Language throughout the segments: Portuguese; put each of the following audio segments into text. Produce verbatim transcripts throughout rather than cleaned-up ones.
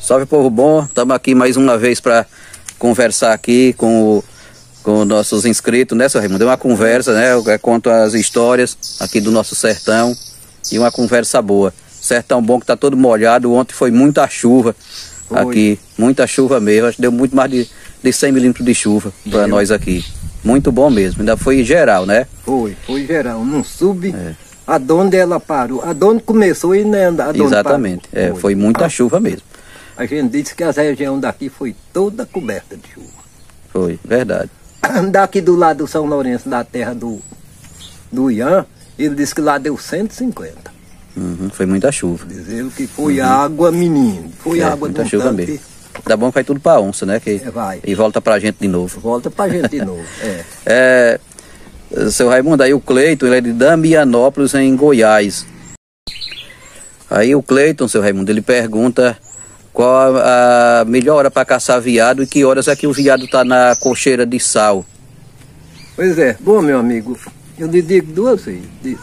Salve, povo bom. Estamos aqui mais uma vez para conversar aqui com, o, com os nossos inscritos, né, seu Raimundo? É uma conversa, né? Eu conto as histórias aqui do nosso sertão e uma conversa boa. Sertão bom que está todo molhado. Ontem foi muita chuva foi. aqui, muita chuva mesmo. Acho que deu muito mais de, de cem milímetros de chuva para nós aqui. Muito bom mesmo. Ainda foi geral, né? Foi, foi geral. Não sube. É. Aonde ela parou. Aonde começou e nem andar. Exatamente. É, foi. foi muita ah. chuva mesmo. A gente disse que a região daqui foi toda coberta de chuva. Foi, verdade. Daqui do lado do São Lourenço, da terra do, do Ian, ele disse que lá deu cento e cinquenta. Uhum, foi muita chuva. Dizer que foi uhum. água, menino. Foi é, água muita chuva mesmo. Dá bom que vai tudo pra onça, né? Que, é, vai. E volta pra gente de novo. Volta pra gente de novo, é. é. Seu Raimundo, aí o Cleiton, ele é de Damianópolis, em Goiás. Aí o Cleiton, seu Raimundo, ele pergunta qual a melhor hora para caçar veado e que horas é que o veado tá na cocheira de sal. Pois é, bom, meu amigo, eu lhe digo duas vezes, de,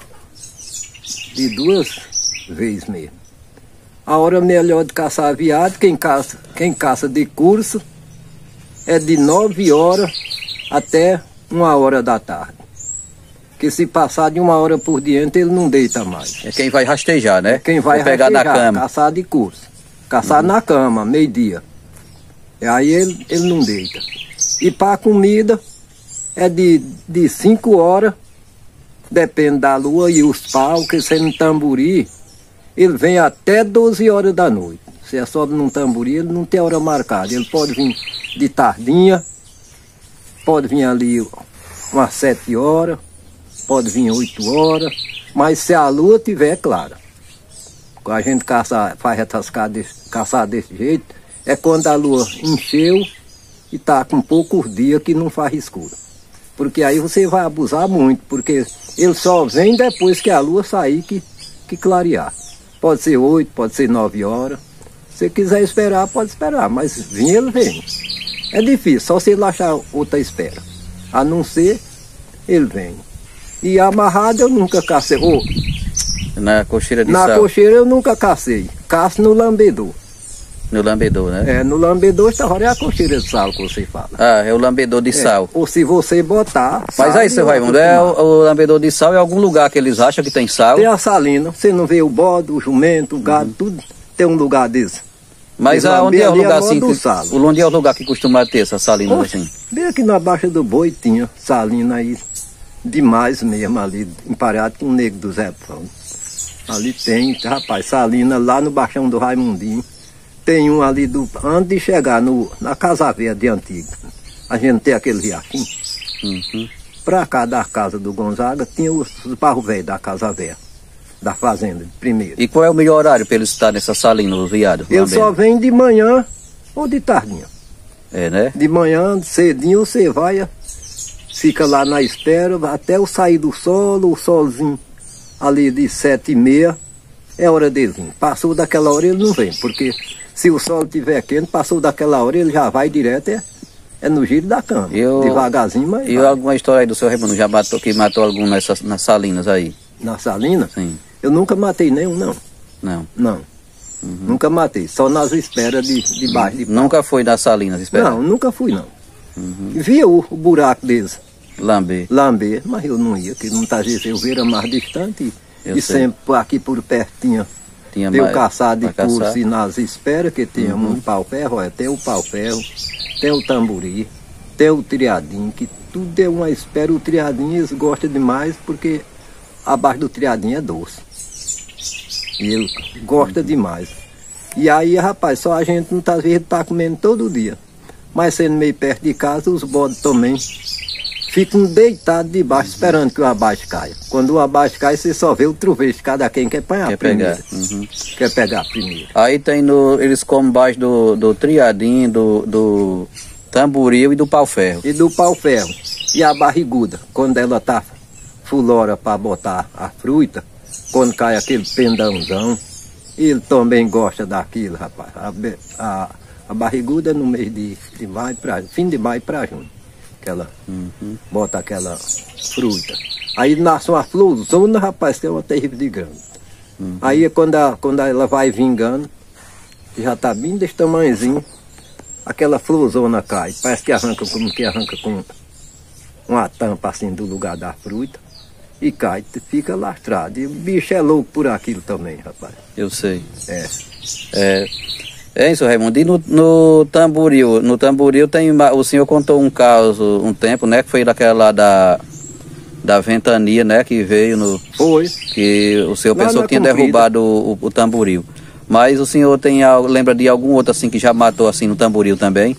de duas vezes mesmo. A hora melhor de caçar veado, quem caça, quem caça de curso, é de nove horas até uma hora da tarde. Porque se passar de uma hora por diante, ele não deita mais. É quem vai rastejar, né? É quem vai Vou pegar rastejar, na cama. Caçar de curso. Caçar uhum. na cama, meio-dia. E aí ele, ele não deita. E para a comida, é de, de cinco horas, depende da lua e os paus, que sendo tamburi, ele vem até doze horas da noite. Se é só num tamburi, ele não tem hora marcada. Ele pode vir de tardinha, pode vir ali umas sete horas, pode vir oito horas, mas se a lua estiver clara. Quando a gente caça, faz retascar desse, caçar desse jeito, é quando a lua encheu e está com poucos dias que não faz escuro. Porque aí você vai abusar muito, porque ele só vem depois que a lua sair que, que clarear. Pode ser oito, pode ser nove horas. Se você quiser esperar, pode esperar, mas vir ele vem. É difícil, só se ele achar outra espera. A não ser, ele vem. E amarrado eu nunca cacei. Oh, na cocheira de na sal? Na cocheira eu nunca cacei. Caço no lambedor. No lambedor, né? É, no lambedor, esta hora é a cocheira de sal que você fala. Ah, é o lambedor de é, sal. Ou se você botar... Mas aí, seu Raimundo, é o, o lambedor de sal, é algum lugar que eles acham que tem sal? Tem a salina. Você não vê o bode, o jumento, o gado, uhum. tudo tem um lugar desse. Mas aonde é o lugar assim? Que, onde é o lugar que costuma ter essa salina assim? Bem aqui na Baixa do Boi tinha salina aí. Demais mesmo ali, emparado com o Nego do Zé Pão. Ali tem, rapaz, salina lá no Baixão do Raimundinho. Tem um ali do, antes de chegar no, na Casa Velha de Antiga. A gente tem aquele riachinho. Uhum. Pra cá da casa do Gonzaga tinha os, os barros velhos da Casa Velha, da fazenda, primeiro. E qual é o melhor horário para eles estar nessa salina, os viados? Ele só vem de manhã ou de tardinha. É, né? De manhã, cedinho, você vai... Fica lá na espera, até eu sair do solo, o solzinho ali de sete e meia, é hora dele vir. Passou daquela hora ele não vem, porque se o sol estiver quente, passou daquela hora ele já vai direto, é, é no giro da cama, eu, devagarzinho, mas E vai. Alguma história aí do seu Raimundo, já matou, que matou algum nessas, nas salinas aí? Na salina? Sim. Eu nunca matei nenhum, não. Não? Não. Uhum. Nunca matei, só nas esperas de, de baixo. De nunca foi nas salinas esperar? Não, nunca fui, não. Uhum. Via o, o buraco deles. Lamber. Lamber, mas eu não ia, que muitas vezes eu era mais distante eu e sei. sempre aqui por perto tinha, tinha tem o caçado de curso caçar. E nas esperas, que tinha uhum. um pau-ferro, olha, tem o pau-ferro, tem o tamburi, tem o triadinho, que tudo é uma espera. O triadinho eles gostam demais porque abaixo do triadinho é doce. E ele gosta uhum. demais. E aí, rapaz, só a gente muitas vezes está comendo todo dia. Mas sendo meio perto de casa, os bodes também ficam deitados debaixo, uhum. esperando que o abate caia. Quando o abate cai, você só vê o trovejo. Cada quem quer apanhar quer primeiro. Pegar. Uhum. Quer pegar primeiro. Aí tem no, eles comem embaixo do, do triadinho, do, do tamboril e do pau-ferro. E do pau-ferro. E a barriguda, quando ela tá fulora para botar a fruta, quando cai aquele pendãozão, ele também gosta daquilo, rapaz. A, a, a barriguda no mês de, de maio pra, fim de maio para junho. Aquela, uhum. Bota aquela fruta. Aí nasce uma florzona, rapaz, que é uma terrível de grande. Uhum. Aí quando, a, quando ela vai vingando, que já tá bem desse tamanhozinho, aquela florzona cai. Parece que arranca como que arranca com uma tampa assim do lugar da fruta. E cai, fica lastrado. E o bicho é louco por aquilo também, rapaz. Eu sei. É. É, é isso, Raimundo. E no, no Tamboril? No Tamboril tem. O senhor contou um caso um tempo, né? Que foi daquela lá da, da ventania, né? Que veio no. Foi. Que o senhor Lá pensou na que tinha comprida. derrubado o, o, o Tamboril. Mas o senhor tem algo, lembra de algum outro assim que já matou assim no Tamboril também?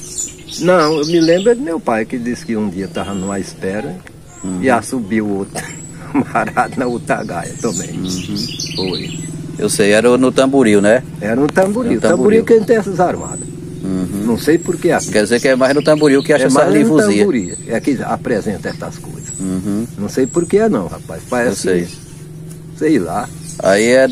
Não, eu me lembro de meu pai que disse que um dia estava numa espera uhum. e assobiu outro camarada na outra gaia também. Uhum. Foi. Eu sei, era no Tamboril, né? Era no Tamboril. Tamboril. Tamboril que tem essas armadas. Uhum. Não sei por que assim. Quer dizer que é mais no Tamboril que acha é essa livusia. no Tamboril, é que apresenta essas coisas. Uhum. Não sei por que não, rapaz. Parece, eu sei. Sei lá. Aí é,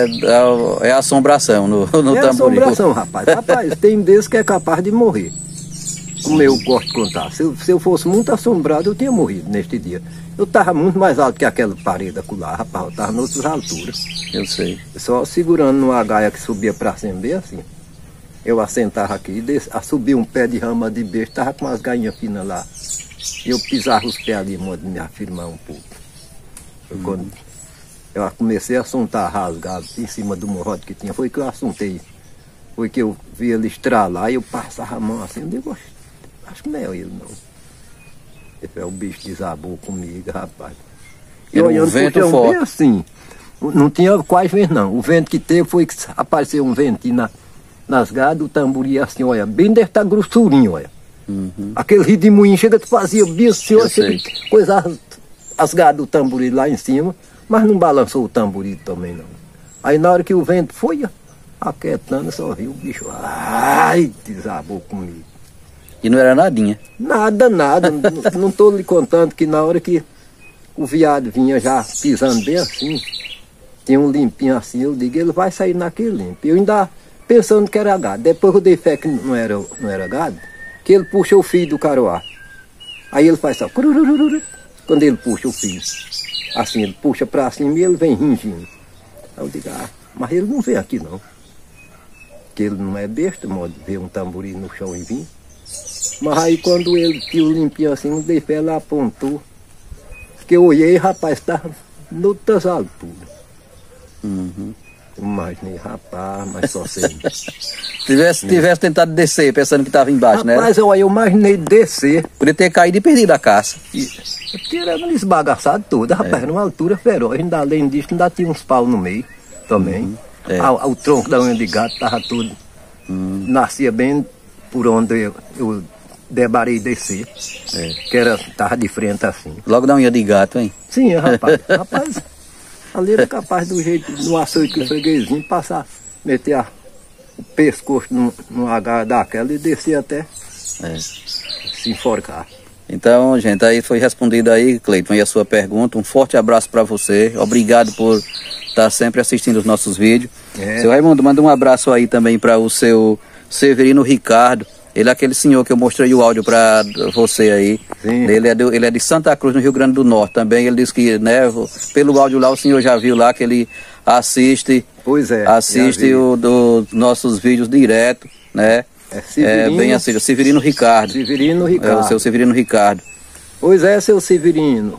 é, é assombração no, no é Tamboril. assombração, rapaz. Rapaz, tem desses que é capaz de morrer. Como eu gosto de contar. Se eu, se eu fosse muito assombrado, eu tinha morrido neste dia. Eu estava muito mais alto que aquela parede acolá, rapaz. Eu estava em outras alturas. Eu sei. Só segurando numa gaia que subia para cima, bem assim. Eu assentava aqui, des, subia um pé de rama de beijo, estava com umas gainhas finas lá. E eu pisava os pés ali, modo de me afirmar um pouco. Foi hum. quando eu comecei a assuntar rasgado em cima do morrote que tinha. Foi que eu assuntei. Foi que eu vi ele estralar e eu passava a mão assim. Eu digo, acho que não é ele não. Esse é o bicho desabou comigo, rapaz. E era olhando um vento pro chão, forte. bem assim. Não tinha quase vento não. O vento que teve foi que apareceu um ventinho na, nas gadas, o tambori assim, olha, bem deve estar grossurinho, olha. Uhum. Aquele redemoinho chega, tu fazia bem assim, olha, coisa as, as gadas do tambori lá em cima. Mas não balançou o tambori também não. Aí na hora que o vento foi aquietando, só viu o bicho. Ai, desabou comigo. E não era nadinha? Nada, nada. Não estou lhe contando que na hora que o veado vinha já pisando bem assim, tinha um limpinho assim, eu digo, ele vai sair naquele limpo. Eu ainda pensando que era gado. Depois eu dei fé que não era, não era gado, que ele puxa o fio do caroá. Aí ele faz só. Quando ele puxa o fio. Assim, ele puxa pra cima e ele vem ringindo. Aí eu digo, ah, mas ele não vem aqui não. Porque ele não é besta, modo de ver um tamborim no chão e vir. Mas aí quando ele viu limpinho assim, o dei fé, ela apontou. Que eu olhei, rapaz, estava em outras alturas. Uhum. Imaginei, rapaz, mas só sei. tivesse, tivesse tentado descer, pensando que estava embaixo, né? Rapaz, eu, eu imaginei descer. Podia ter caído e perdido a caça. E, tirando esbagaçado tudo, rapaz, é. Numa altura feroz. Ainda além disso, ainda tinha uns paus no meio também. Uhum. É. A, o tronco da unha de gato estava tudo. Uhum. Nascia bem por onde eu, eu debarei descer. É. Que era, estava de frente assim. Logo da unha de gato, hein? Sim, rapaz. rapaz, ali era capaz do jeito, no açoite que o freguesinho, passar, meter a, o pescoço no, no agarro daquela e descer até é. se enforcar. Então, gente, aí foi respondido aí, Cleiton, aí a sua pergunta. Um forte abraço para você. Obrigado por estar sempre assistindo os nossos vídeos. É. Seu Raimundo, manda um abraço aí também para o seu Severino Ricardo. Ele é aquele senhor que eu mostrei o áudio para você aí. Sim. Ele é, de, ele é de Santa Cruz, no Rio Grande do Norte também. Ele disse que, né, pelo áudio lá, o senhor já viu lá que ele assiste. Pois é. Assiste os do, nossos vídeos direto, né? É, Severino, é bem assim, Severino Ricardo. Severino Ricardo. É o seu Severino Ricardo. Pois é, seu Severino.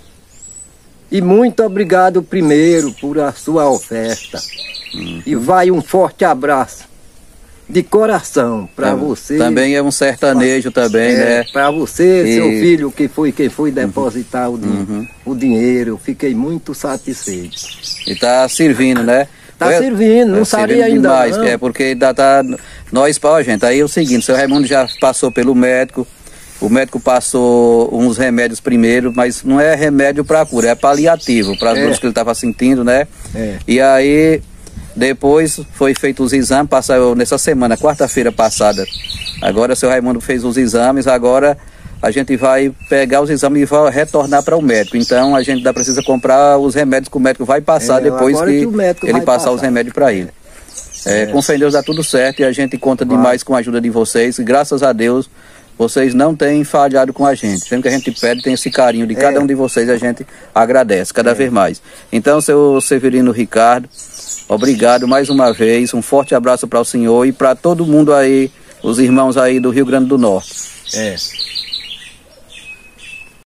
E muito obrigado primeiro por a sua oferta. Uhum. E vai um forte abraço de coração para é, você. Também é um sertanejo pra, também, é, né? Para você, e... seu filho, que foi quem foi depositar uhum. o, din uhum. o dinheiro. Eu fiquei muito satisfeito. E está servindo, né? Está servindo, não é, sabia ainda demais, não. É porque ainda tá nós, ó, gente, aí é o seguinte, o seu Raimundo já passou pelo médico, o médico passou uns remédios primeiro, mas não é remédio para cura, é paliativo, para as é. dores que ele estava sentindo, né? É. E aí, depois foi feito os exames, passou nessa semana, quarta-feira passada. Agora o seu Raimundo fez os exames, agora a gente vai pegar os exames e vai retornar para o médico. Então a gente ainda precisa comprar os remédios que o médico vai passar é, depois que, que ele passar, passar os remédios para ele. É, é. Com fé em Deus dá tudo certo e a gente conta vai. demais com a ajuda de vocês. E graças a Deus vocês não têm falhado com a gente. Sempre que a gente pede, tem esse carinho de é. cada um de vocês, a gente agradece cada é. vez mais. Então, seu Severino Ricardo, Obrigado mais uma vez, um forte abraço para o senhor e para todo mundo aí, os irmãos aí do Rio Grande do Norte. É.